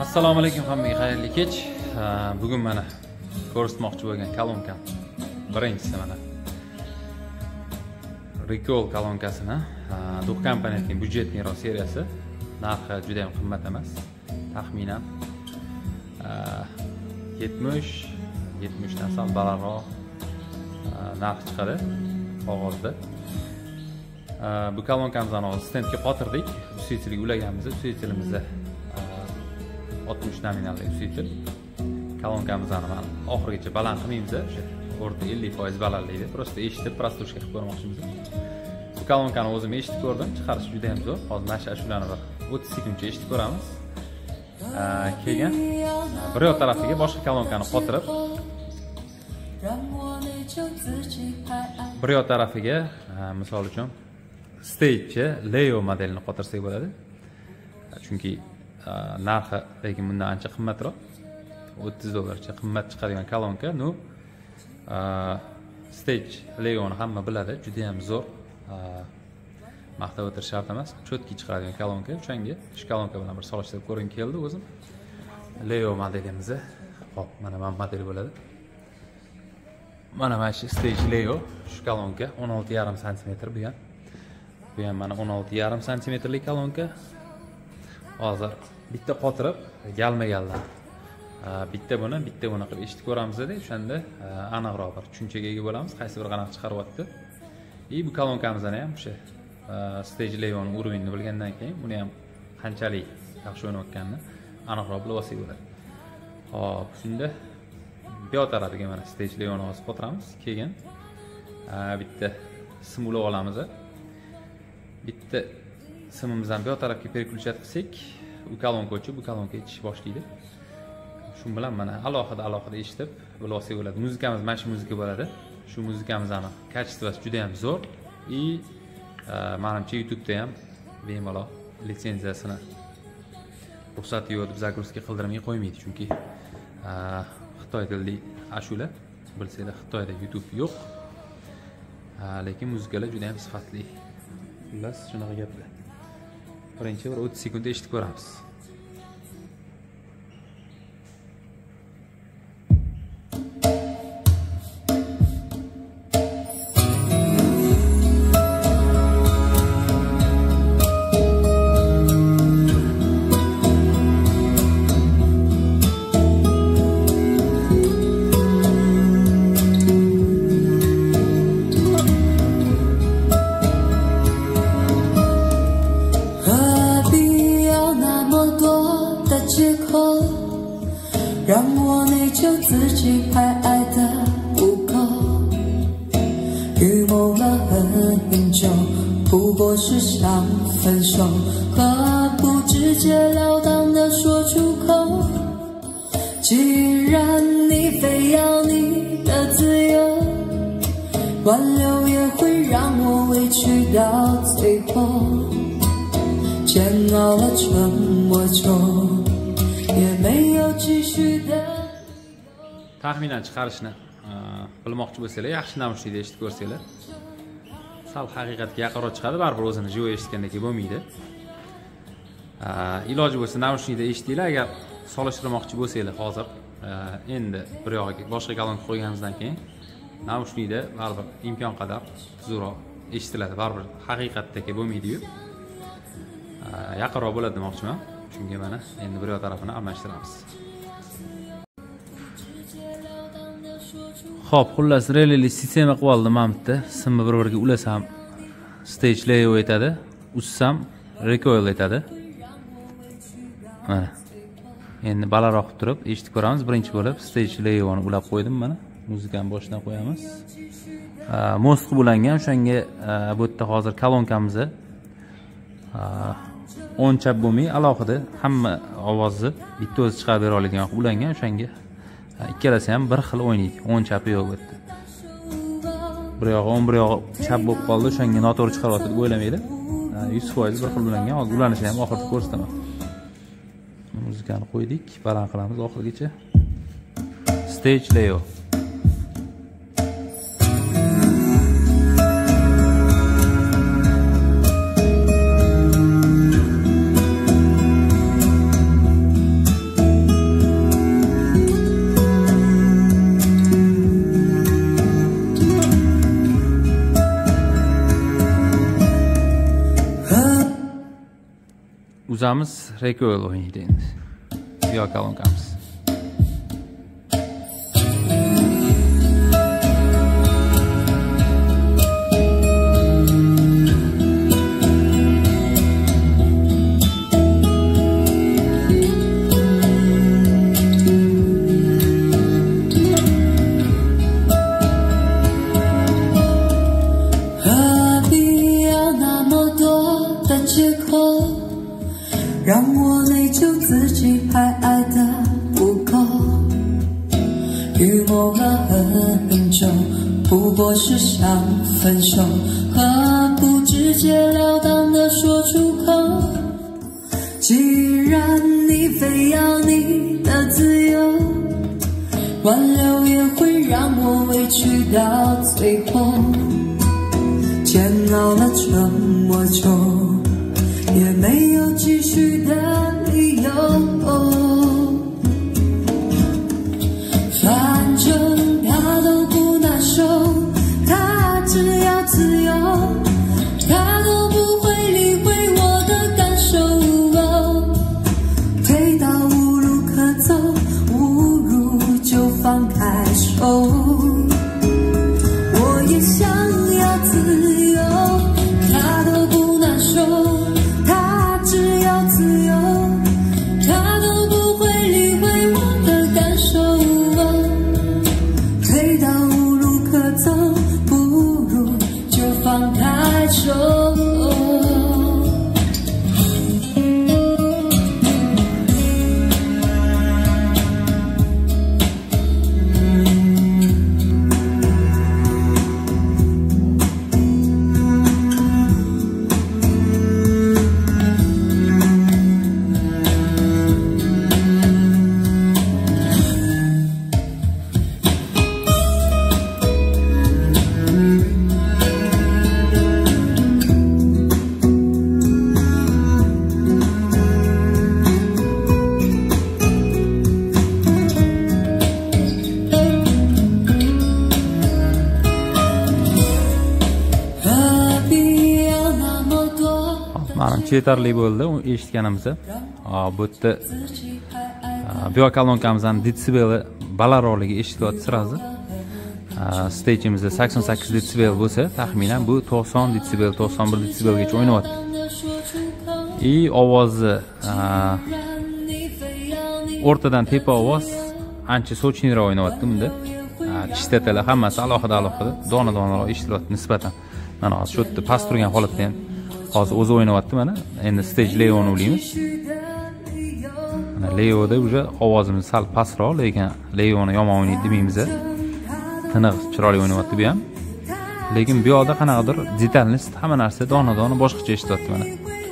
Assalomu alaykum hammaga, xayrli kech. Bugun mana ko'rsatmoqchi bo'lgan kolonkam birinchisi mana Recall kolonkasini Duh kompaniyasining byudjetniy seriyasi. Narxi juda ham qimmat emas. Taxminan 70 dan sal balandroq narx chiqadi qog'ozda. Bu kolonkamizni hozir stendga qotirdik. Usitiliga ulaganmiz. Usitilimizda 60 nominalli usitil. Kolonkamizni mana oxirigacha baland qilmaymiz, o'sha o'rta 50% balandlaydi. Prosta eshitib, prostoshka qilib ko'rmoqchimiz. Bu kolonkani o'zim eshitib ko'rdim, chiqarish juda ham zo'r. Hozir mana shu ashulani bir 30 sekundcha eshitib ko'ramiz. Keyin bir yoq tarafiga boshqa kolonkani qotirib, bir yoq tarafiga misol uchun Stage Leo modelini qotirsak bo'ladi. Chunki narxi lekin bundan ancha qimmatroq. $30 qimmat chiqadigan kolonka. Stage Leo'ni hamma biladi, juda ham zo'r. Maqtab o'tirish shart emas, cho'tki chiqadigan kolonka. O'shanga shu kolonka bilan bir solishtirib ko'ring keldi o'zim. Leo modelimiz. Hop, mana bu model bo'ladi. Mana shu Stage Leo, shu kolonka 16,5 cm bu ham. Bu ham mana 16,5 cmlik kolonka. Hozir bitta qotirib, galma-galdan bitta buni qilib eshitib ko'ramiz-da, o'shanda aniqroq bir tushunchaga ega bo'lamiz, qaysi bir qanaqa chiqaryapti. Bu kolonkamizni ham o'sha Stage Leo'ning urovini bilgandan keyin buni ham qanchalik yaxshi o'ynayotganini aniqroq bilib olsak bo'ladi. Hop, shunda bu yoq tarafiga mana Stage Leo'ni hozir qotiramiz. Keyin bitta sim ulab olamiz. Bitta simimizni bu yoq tarafga переключать qilsak, u kolonka o'chib, bu kolonka ichish boshlaydi. Shu bilan mana alohida eshitib bilib olsak bo'ladi. Muzikamiz mana shu muzika bo'ladi. Shu muzikamizning kачествоsi juda ham zo'r. Menimcha YouTube'da ham bemalol litsenziyasini ruxsati yo'q deb загрузка qildirmay qo'ymaydi, chunki Xitoy tilli ashula, bilsanglar Xitoyda YouTube yo'q. Lekin muzikalar juda ham sifatli. Xullas, shunaqa gaplar. Birinchi bir 30 sekund eshitib ko'ramiz. Taxminan chiqarishni bilmoqchi bo'lsanglar, yaxshi namushnikda eshitib ko'rsanglar, sal haqiqatga yaqinroq chiqadi, baribir o'zini jivo eshitgandek bo'lmaydi. Iloji bo'lsa namushnikda eshitinglar, agar solishtirmoqchi bo'lsanglar hozir endi bir yog'iga boshqa kolonka qo'yganimizdan keyin namushnikda baribir imkon qadar tezroq eshitiladi, baribir haqiqatdagi bo'lmaydi-yu. Yaqinroq bo'ladi demoqchiman. Chunki mana endi bir yoq tarafini almashtiramiz. Xo'p, xullas relli sistema qilib oldim men bitta. Simni bir-biriga ulasam Stage Leo aytadi, ussam Recoil aytadi. Mana. Endi balandroq qilib turib eshitib ko'ramiz. Birinchi bo'lib Stage Leo'ni ulab qo'ydim mana. Muzikani boshidan qo'yamiz. Most ulangan, o'shanga bu yerda hozir kolonkamizni o'ng chap bo'lmay, alohida hamma ovozni bitta o'zi chiqarib bera oladigan ulangan, o'shanga ikkalasi ham bir xil o'ynaydi. O'ng chapi yo'q bu yerda. Bir yog'i o'ng, bir yog'i chap bo'lib qoldi, o'shanga noto'g'ri chiqaryapti deb o'ylamaylik. 100% bir xil ulangan. Hozir ulanishini ham oxirida ko'rsataman. Muzikani qo'ydik, baland qilamiz oxirigacha. Stage Leo. Muzamiz recoil o'ynaydi endi. Yo kolonkamiz. 让我内疚自己还爱得不够，预谋了很久，不过是想分手，何不直截了当的说出口？既然你非要你的自由，挽留也会让我委屈到最后，煎熬了这么久，也没有继续的理由。反正他都不难受，他只要自由，他都不会理会我的感受。推到无路可走，无如就放开手。我也想要自由，他都不难受，只要自由，他都不会理会我的感受。推到无路可走，不如就放开手。 Manimcha yetarli bo'ldi eshitganimizni. Bu yerda bu kolonkamizni detsibeli balandroqligi eshitilyapti sirazi. Stagimizda 88 detsibel bo'lsa, taxminan bu 90 detsibel, 91 detsibelgacha o'ynayapti. Ovozi o'rtadan tepa ovoz ancha sochniroq o'ynayapti bunda. Chistatalar hammasi alohida, dona-donaroq eshitilyapti nisbatan. Mana hozir shu yerda past turgan holatda ham hozir o'zi o'ynayapti mana. Endi stage Leoni o'ylaymiz. Mana Leoda уже ovozimiz sal pastroq, lekin Leoni yomon o'ynaydi demaymiz. Tiniq, chiroyli o'ynayapti bu ham. Lekin bu yoqda qanaqadir detalnist, hamma narsa dona-dona boshqacha eshitilyapti mana.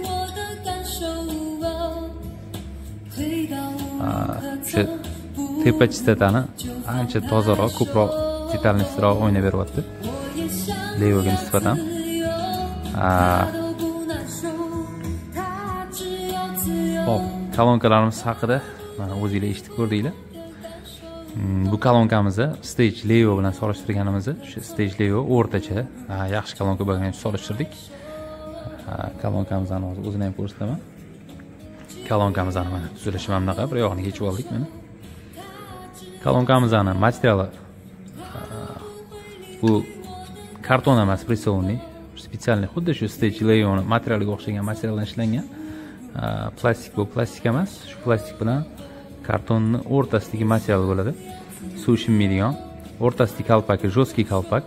O'sha tepa chistatani ancha tozaroq, ko'proq detalnistroq o'ynab beryapti. Leoga nisbatan. Hop, kolonkalarimiz haqida mana o'zingizlar eshitib ko'rdinglar. Bu kolonkamizni Stage Leo bilan solishtirganimizda, o'sha Stage Leo o'rtacha, yaxshi kolonka bo'lgan solishtirdik. Kolonkamizni hozir o'zini ham ko'rsataman. Kolonkamizni mana tuzilishi mana bunaqa, bir yog'ini yechib oldik mana. Kolonkamizning materiali bu karton emas, pressovniy, spetsialniy, xuddi shu Stage Leo materialiga o'xshagan materialdan ishlangan. Plastik bu, plastik emas. Shu plastik bilan kartonning o'rtasidagi material bo'ladi. Suv shimmaydigan, o'rtasidagi kalpak, jo'stki kalpak.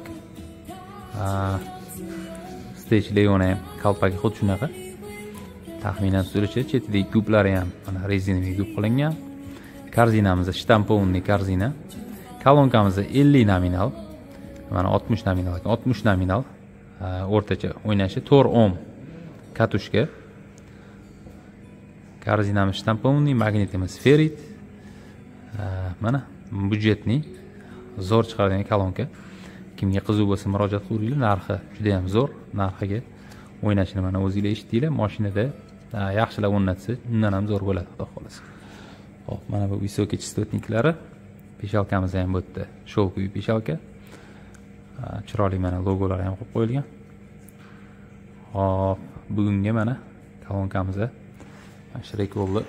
Stage Leoni ham kalpaki xuddi shunaqa. Taxminan tuzilishi, chetidagi gublari ham mana rezinaviy gub qilingan. Korzinamizda shtampovniy korzina. Kolonkamizda 50 nominal. Mana 60 nominal, 60 nominal. O'rtacha o'ynashi 4 ohm katushka. Korzinamiz shtampovniy, magnitimiz ferit. Mana budjetniy, zo'r chiqargan kolonka. Kimga qiziq bo'lsa murojaat qiling, narxi juda ham zo'r. Narxiga o'ynashini mana o'zingizlar eshitdinglar. Mashinada yaxshilab o'rnatsa, undan ham zo'r bo'ladi, xudo xolasa. Hop, mana bu visokiy chistotniklari. Peshalkamiz ham bu yerda showkuy peshalka. Chiroyli mana logolari ham qo'yib qo'yilgan. Hop, bugunga mana kolonkamizda Shrek bo'ldi.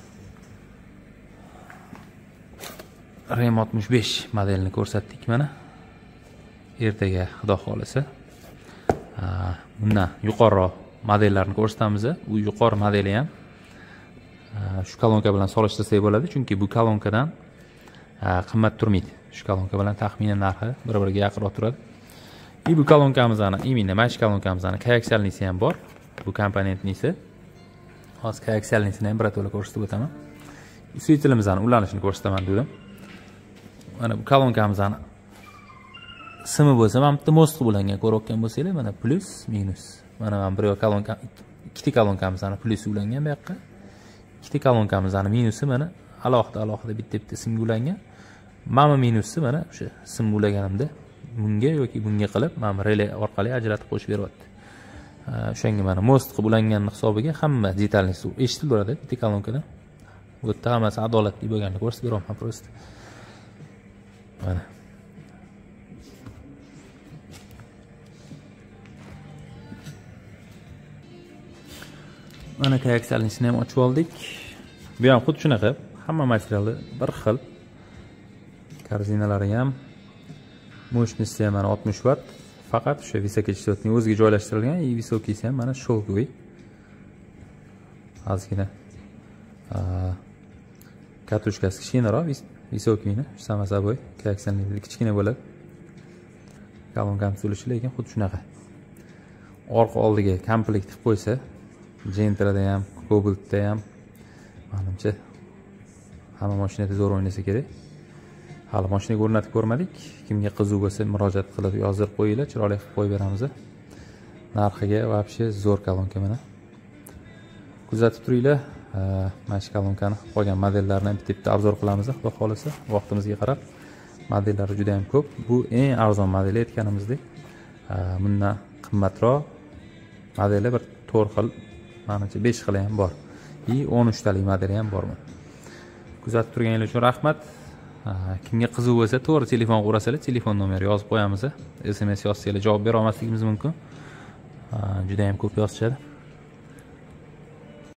Rem 65 modelini ko'rsatdik mana. Ertaga xudo xolisa bundan yuqoriroq modellarni ko'rsatamiz. U yuqori modeli ham shu kolonka bilan solishtirsak bo'ladi, chunki bu kolonkadan qimmat turmaydi. Shu kolonka bilan taxminan narxi bir-biriga yaqinroq turadi. Bu kolonkamizning imенно mana shu kolonkamizning koaksialnisi ham bor. Bu komponentnisi. Hozir koaksialnisini ham birato'la ko'rsatib o'taman. Usvetilimizning ulanishini ko'rsataman dedim. Mana bu kolonkamizning simi bo'lsa, mana bitta mostga ulangan ko'rayotgan bo'lsanglar, mana plus, minus. Mana bir kolonka, ikkita kolonkamizning plusi ulangan bu yoqqa. Ikkita kolonkamizning minusi mana alohida bitta simga ulangan. Mana minusi mana o'sha sim ulaganimda bunga yoki bunga qilib, mana relay orqali ajratib qo'shib beryapti. O'shanga mana most qilib ulanganning hisobiga hamma detalni eshitilib turadi bitta kolonkadan. Bu yerda hammasi adolatli bo'lganini ko'rsatib beraman prosta. Mana. Mana koaksialnisini ham ochib oldik. Bu ham xuddi shunaqa, hamma materiali bir xil. Korzinalari ham mощности ham mana 60 watt. Faqat o'sha visokочастотный o'ziga joylashtirilgan, и visokisi ham mana sholkoviy. Ozgina katushkasi kichkinaroq, visokiyni, samo собой, koaksialniy kichkina bo'ladi. Kolonka sulushi lekin xuddi shunaqa. Orqa oldiga komplekt qilib qo'ysa, Gentra'da ham, Cobalt'da ham menimcha hamma mashinada zo'r o'ynasa kerak. Hali mashinaga o'rnatib ko'rmadik. Kimga qiziq bo'lsa murojaat qilib yozib qo'yinglar, chiroyli qilib qo'yib beramiz. Narxiga вообще zo'r kolonka mana. Kuzatib turinglar. Mana shu kolonkani qolgan modellarini bitta obzor qilamiz, xudo xolisa, vaqtimizga qarab. Modellari juda ham ko'p. Bu eng arzon modeli aytganimizdek. Bundan qimmatroq modeli bir 4 xil, menimcha 5 xili ham bor. 13 talik modeli ham bor. Kuzatib turganingiz uchun rahmat. Kimga qiziq bo'lsa, to'g'ri telefon qo'rasalar, telefon nomeri yozib qo'yamiz. SMS yozsanglar javob bera olmasligimiz mumkin. Juda ham ko'p yozishadi.